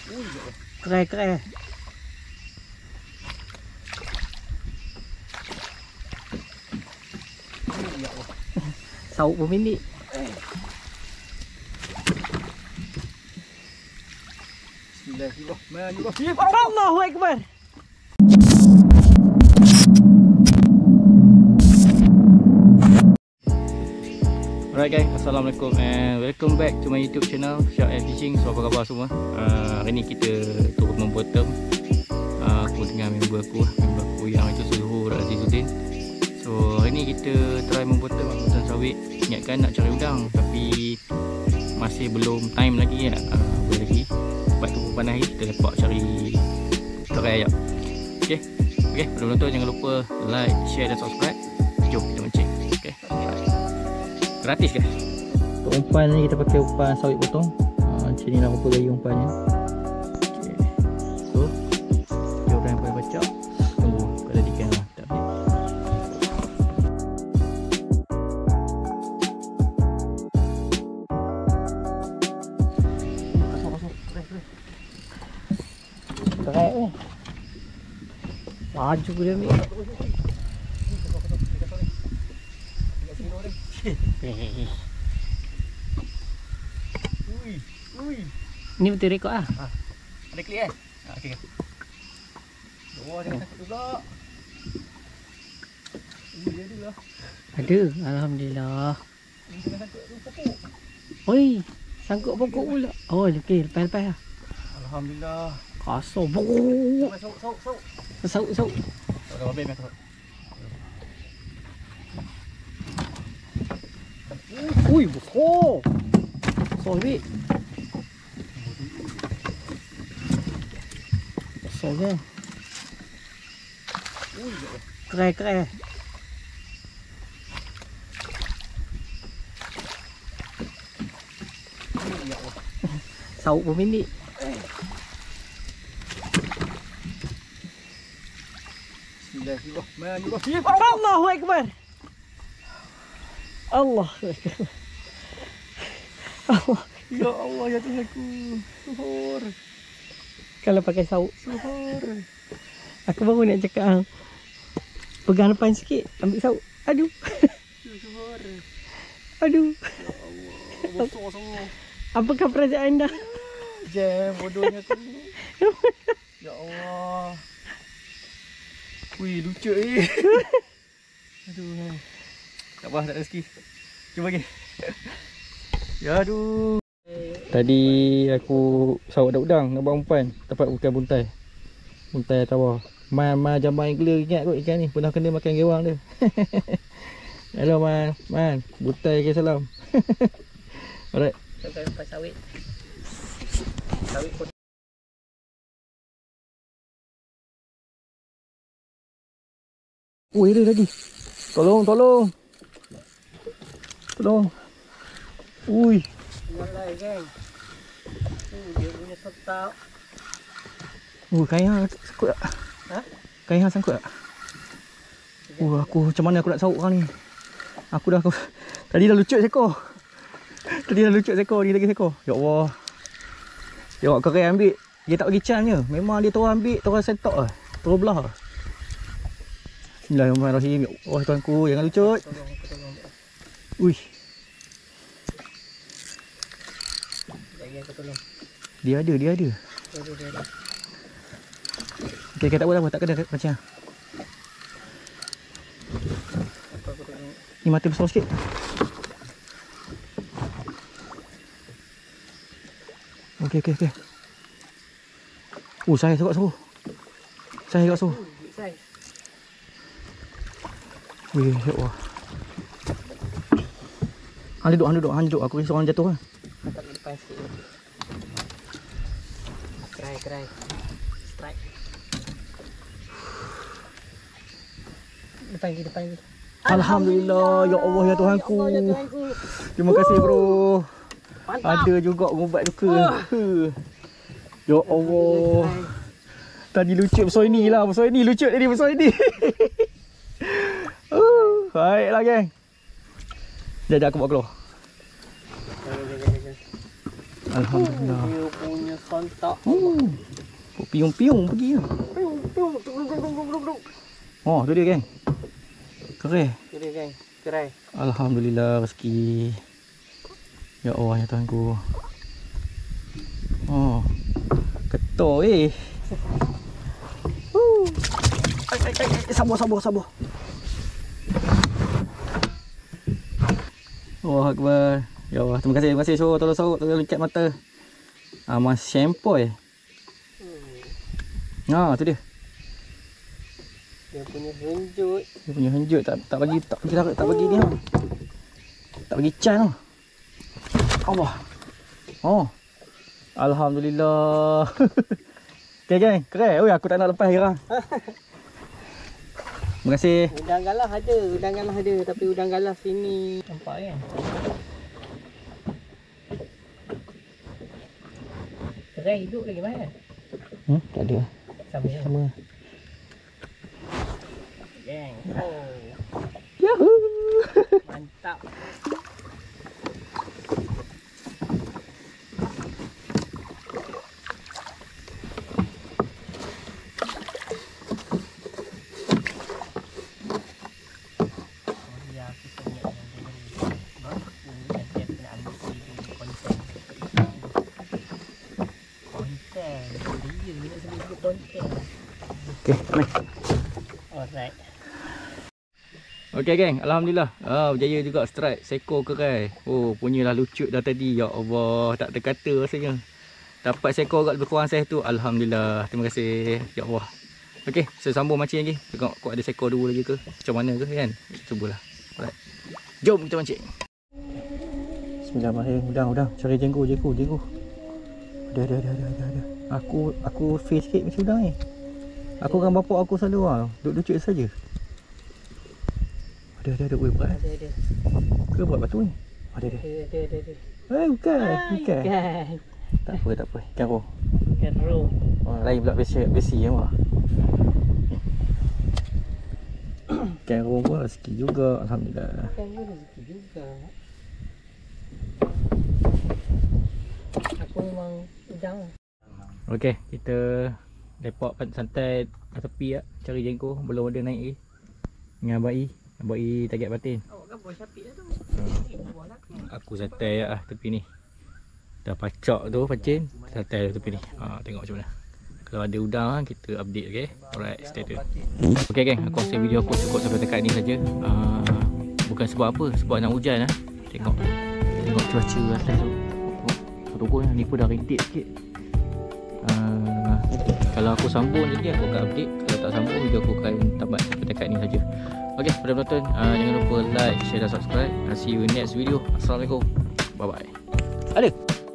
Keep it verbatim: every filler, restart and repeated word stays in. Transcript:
Kerai-kerai. Sauk pemilik. Bismillahirrahmanirrahim. Allahu Akbar. Alright guys, assalamualaikum and welcome back to my YouTube channel Shark and Fishing. So apa khabar semua? Uh, hari ni kita turut membottom. Uh, aku dengan member aku, member aku yang itu Sulhur Azizuddin. So hari ni kita try membottom angkutan sawit. Ingatkan nak cari udang tapi masih belum time lagi ya. Uh, boleh lagi. Sebab tu panas lagi kita lepak cari try ayam. Okey. Okey, belum nonton jangan lupa like, share dan subscribe. Jom kita mancing. Okey. Gratis guys. Untuk umpan ni kita pakai umpan sawit potong. Ha, macam ni lah rupa gaya umpannya. Okay. So jom yang paling baca. Tunggu kalau dikan lah. Tak boleh. Masuk masuk. Kerai ni. Laju dia ni. Ui, ui. Ni betul rekod ah. Ha. Ada klik eh? Ha, okey. Oh, jangan takut pula. Ui, ada lah. Ada, alhamdulillah. Ni jangan takut tu pokok. Oi, sangkut pokok pula. Oh, okey, lepas-lepas lah. Alhamdulillah. Kasar. Sauk, sauk, sauk. Sauk, sauk. Tak ada babel tak. Ui, besar. Besar ni. Besar ke? Kerai-kerai. Sauk pemilik. Bismillahirrahmanirrahim. Allahu Akbar. Allah. Allah. Ya Allah ya Tuhanku. Suhur. Kalau pakai sauk. Suhur. Aku baru nak cakap. Pegang depan sikit. Ambil sauk. Aduh. Suhur. Aduh. Ya Allah. Besar semua. Apakah perasaan anda? Jam bodohnya aku. Ya Allah. Wih lucu ni. Aduh. Tak apa, tak ada rezeki. Cuba lagi. Ya aduh. Tadi aku sawat dak udang nak buat umpan, dapat bukan buntai. Buntai tawa. Man man jamban yang clear ingat kot ikan ni, pernah kena makan gewang dia. Hello man, man, buntai ke salam. Alright. Kita umpan sawit. Sawit pun. Oh, ada lagi. Tolong, tolong. Tolong. Ui. Malai geng. Uh, dia punya tetap. Uh, kain hang sangkut tak? Ha? Kain hang sangkut tak? Uh, aku macam mana aku nak sauk orang ni? Aku dah aku tadi dah lucut seekor. Tadi dah lucut seekor, ni lagi seekor. Ya Allah. Tengok kerai ambil. Dia tak bagi chance-nya. Memang dia terus ambil, terus setok ah. Terus belah. Bismillahirrahmanirrahim. Ya Allah Tuhanku, jangan lucut. Tolong, tolong. Ui. Lagi aku tolong. Dia ada, dia ada. Dia ada, dia ada. Okey, okay, tak apa, tak kena macam. Ni mata besar sikit. Okey, okey, okey. Oh, saya sangat seru. Saya kat seru. Wih, ya Allah. Hang duduk, hang duduk, hang duduk. Aku risau orang jatuh kan. Tak depan sikit. Kerai, kerai. Strike. Depan lagi, depan lagi. Alhamdulillah, ya Allah ya Tuhanku. Ya Allah, ya Tuhanku. Terima kasih bro. Mantap. Ada juga ubat duka. Uh. Ya Allah. Tadi lucut besar ini lah, besar ini lucut tadi besar ini. Uh, baiklah geng. Jap, jap aku buat keluar. Alhamdulillah. Dia punya sontok. Hmm. Piung-piung pergi. Piung, piung, duk, duk, duk, duk, duk. Oh, tu dia geng. Keren. Tu dia geng, kerai. Alhamdulillah rezeki. Ya Allah ya Tuhanku. Oh. Ketor eh. Woo. Ai ai ai sabar sabar sabar. Allah Akbar. Ya Allah, terima kasih, terima kasih. So, tolong sorok, tolong ikat mata. Ah, mas shampoy. Hmm. Ha, tu dia. Dia punya henjut. Dia punya henjut tak tak bagi tak bagi tak, tak bagi ni. Ha. Tak bagi can. Ha. Allah. Oh. Alhamdulillah. Okey geng, keren. Oi, aku tak nak lepas sekarang. Terima kasih. Udang galah ada, udang galah ada, tapi udang galah sini nampak kan. Kerai hidup lagi mana? Hmm, tak ada. Sama je. Sama. Geng. Oh. Yahoo. Mantap. Okey, mari. Alright. Okey geng, alhamdulillah. Ah, berjaya juga strike seekor kerai. Oh, punyalah lucut dah tadi. Ya Allah, tak terkata rasanya. Dapat seekor kat lebih kurang saiz tu. Alhamdulillah. Terima kasih. Ya Allah. Okey, saya sambung mancing lagi. Tengok kau ada seekor dua lagi ke? Macam mana ke kan? Cubalah. Alright. Jom kita mancing. Bismillahirrahmanirrahim. Udang, udang. Cari jenggu, jenggu, jenggu. Ada, ada, ada, ada, ada. Aku aku face sikit macam udang ni. Aku dengan bapak aku selalu ah, duduk lucut saja. Ada ada ada, weh berat. Ada ada. Ke buat batu ni? Ada ada. Ada ada ada. Eh bukan, bukan. Ikan. Tak apa, tak apa. Ikan roh. Ikan roh. Oh, lain pula besi besi ya mah. Ikan roh pun rezeki juga, alhamdulillah. Ikan roh rezeki juga. Aku memang udang. Okey, kita lepak santai kat tepi ah, cari jengkol, belum ada naik lagi. Dengan Abang I, Abang I target batin. Awak kan buah syapit dah tu. Aku santai ah tepi ni. Dah pacak tu pancing, santai tepi ni. Ha, tengok macam mana. Kalau ada udang kita update, okey. Alright, stay tune. Okey geng, aku rasa video aku cukup sampai dekat ni saja. Uh, bukan sebab apa, sebab nak hujan ah. Tengok. Tengok cuaca atas tu. Turun ni pun dah rintik sikit. Uh, kalau aku sambung jadi aku akan update. Kalau tak sambung video aku akan tamat sampai dekat ni saja. Okey, pada penonton uh, jangan lupa like, share dan subscribe. I'll see you in next video. Assalamualaikum. Bye bye. Ada.